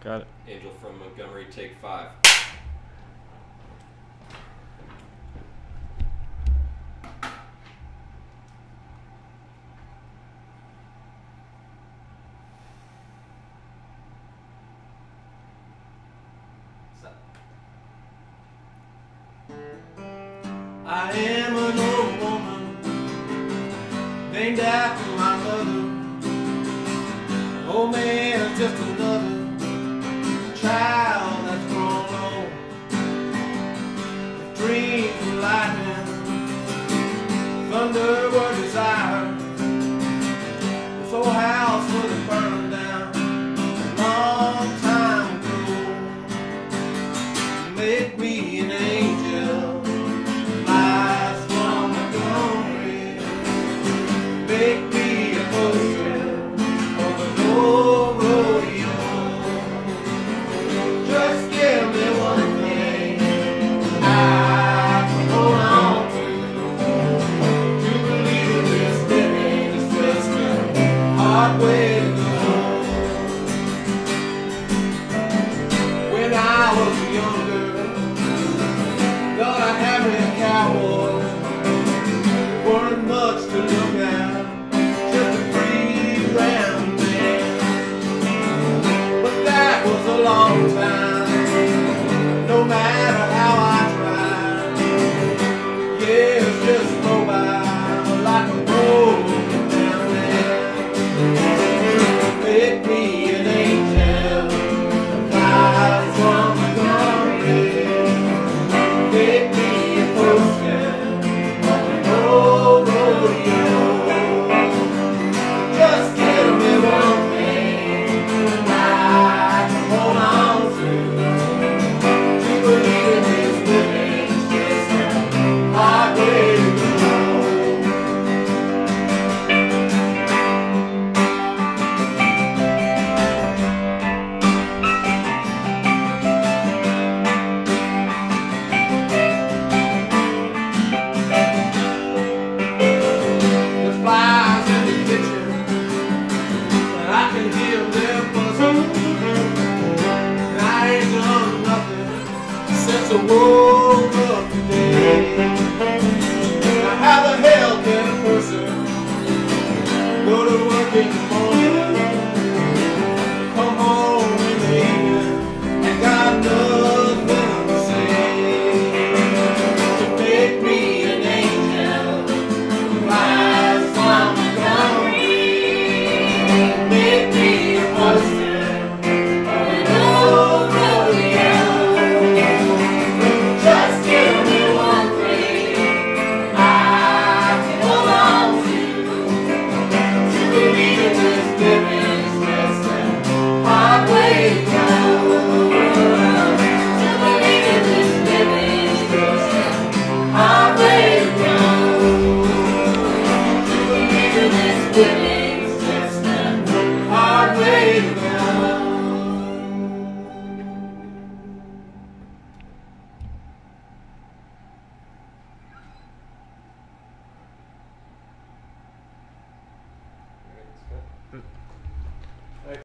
Got it. Angel from Montgomery, take 5. I am an old woman named after my mother. An old man is just another child that's grown old. If dreams were lightning, thunder were desire, this old house would have burned down a long time ago. Make me an angel, flies from Montgomery. Make